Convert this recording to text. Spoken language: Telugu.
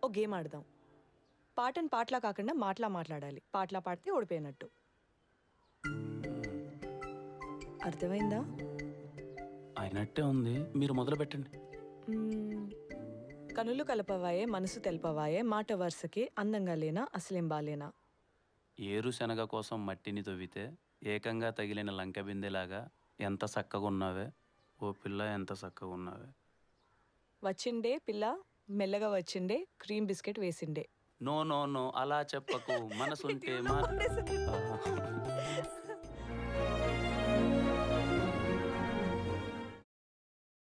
గేమ్ ఆడదాం. పాటను పాటలా కాకుండా మాట్లాడాలి. పాటలా పాడితే ఓడిపోయినట్టు. అర్థమైందా? అయినట్టే ఉంది. మీరు మొదలు పెట్టండి. కనులు కలపవాయే మనసు తెలపవాయే మాట వరుసకి అందంగా లేనా అసలేం బాలేనా. ఏరు శనగ కోసం మట్టిని తవ్వితే ఏకంగా తగిలిన లంక బిందెలాగా ఎంత చక్కగా ఉన్నావే ఓ పిల్ల, ఎంత చక్కగా ఉన్నావే. వచ్చిండే పిల్ల మెల్లగా వచ్చిండే క్రీమ్ బిస్కెట్ వేసిండే. నో నో నో అలా చెప్పకు, మనసుంటే